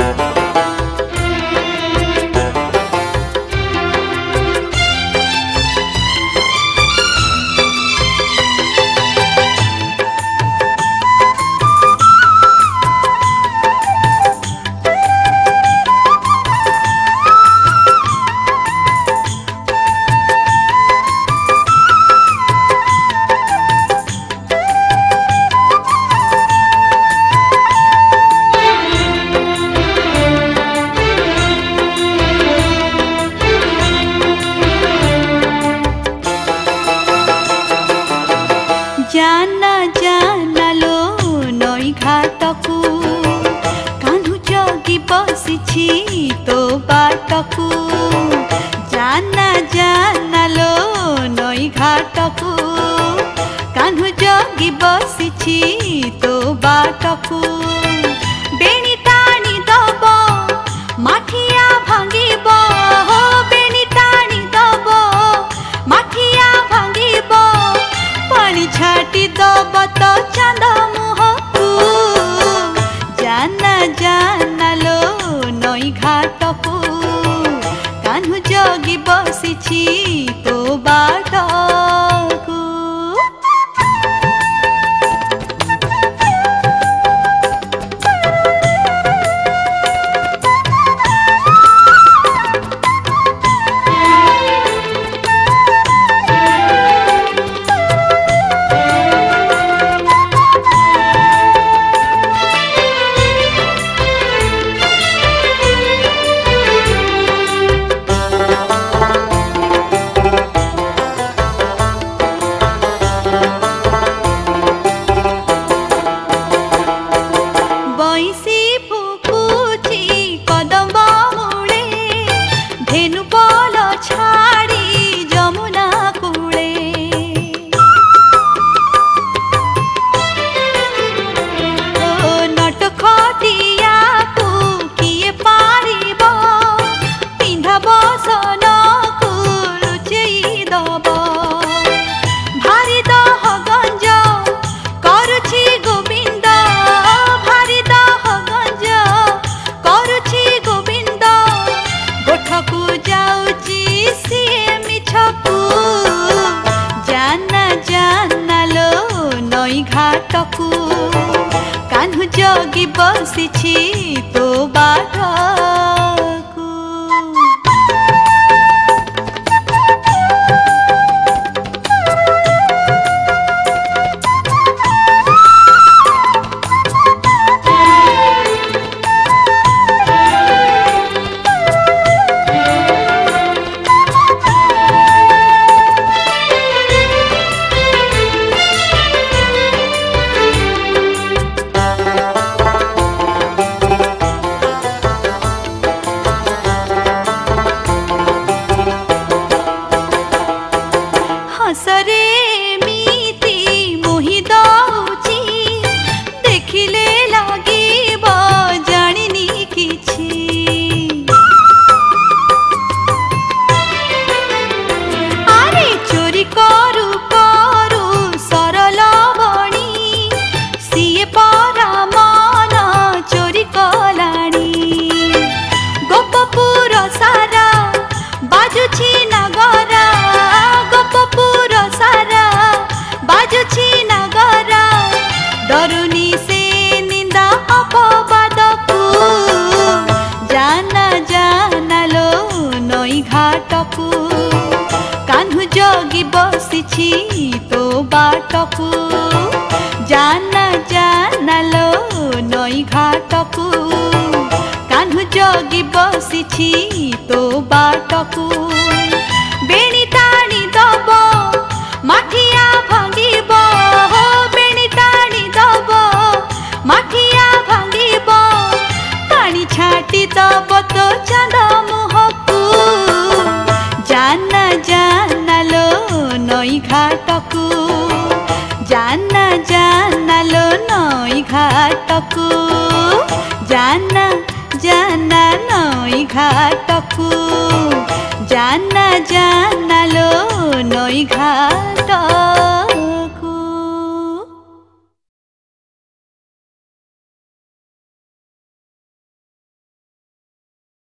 जाना जाना लो नई घाटकू कान्हू जगी बसिछि तो बाटकू जाना जाना लो नई घाटकू कान्हू जगी बसिछि तो बाटकू बेणी टाणी दब माठिया भांगिब बेणी टाणी दब माठिया भांगिब पानी छाटी दब तो चांद मुहकू जाना जाना लो नई घाटकू कान्हू जगी बसिछि तो बाटकू घाटकू कान्हू जगी बसिछि तो बाटकू हसरे मीति मोहि दउछि देखिले लागिब जानिनी किछि आरे चोरी करू करू सरल बणी सिए परा मन चोरी कलाणी गोपपुर सारा बाजुछि नगरा गोपपुर सारा बाजुछि नगरा डरुनी से निंदा अपवादकू जाना जाना लो नई घाटकू कान्हू जगी बसिछि तो बाटकू जाना जाना लो नई घाटकू कान्हू जगी बसिछि तो बाटकू बेणी टाणी दब माठिया भांगिब बेणी टाणी दब माठिया भांगिब पानी छाटी दब तो चांद मुहकू जाना जाना लो नई घाटकू जाना जाना लो नई घाटकू जाना जाना नई घाटकू जाना जाना लो नई घाटकू।